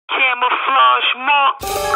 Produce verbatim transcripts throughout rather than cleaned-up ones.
Camouflage mark.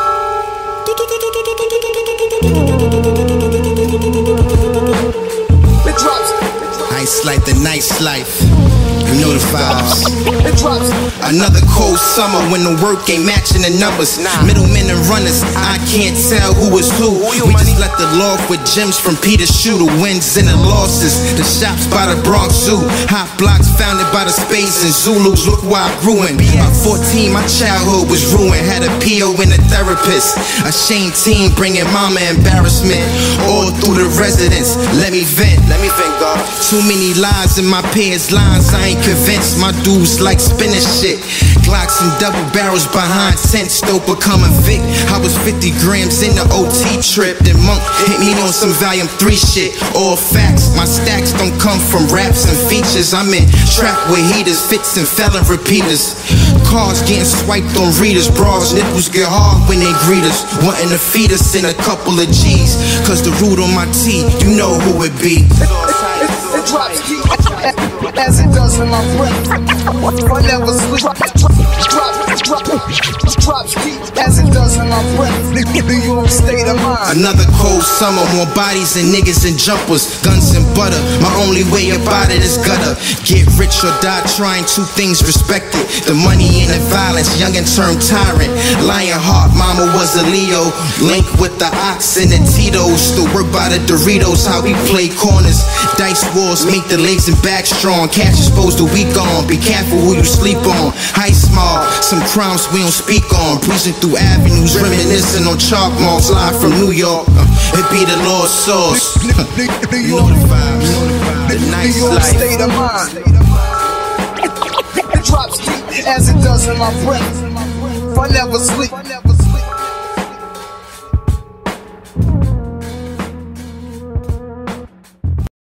It drops. Ice like the nice life. You know the vibes. It drops. Another cold summer when the work ain't matching the numbers. Middlemen and runners, I can't tell who is who. We just let the loft with gems from Peter Shoe. The wins and the losses. The shops by the Bronx Zoo. Hot blocks founded by the Spades and Zulus. Look where I grew in. By fourteen, my childhood was ruined. Had a P O and a therapist. A shame team bringing mama embarrassment. All through the residence. Let me vent. Let me vent, God. Too many lies in my peers' lines. I ain't convinced. My dudes like spinning shit. Glocks and double barrels behind tents, still becoming Vic. I was fifty grams in the O T trip. Then Monk hit me on some volume three shit. All facts, my stacks don't come from raps and features. I'm in trap with heaters, fits and felon repeaters. Cars getting swiped on readers. Bras, nipples get hard when they greet us. Wanting to feed us in a couple of G's. Cause the root on my T, you know who it be. It drops as it does in my breath. I never sleep. Drops, drops, drops as it does in my breath. New York state of mind. Another cold summer, more bodies and niggas and jumpers, guns and butter. My only way about it is gutter. Get rich or die trying, two things respected. The money and the violence, young and turned tyrant. Lion heart, mama was a Leo. Link with the ox and the Tito's. Still work by the Doritos, how we play corners. Dice wars make the legs and back strong. Cash is supposed to weak on. Be careful who you sleep on. High small, some crimes we don't speak on. Breezing through avenues, reminiscing on chalk marks. Live from New York, uh, it be the Lord's sauce. You know the vibes, the nice New York life. state of mind. It drops as it does in my breath. I never sleep.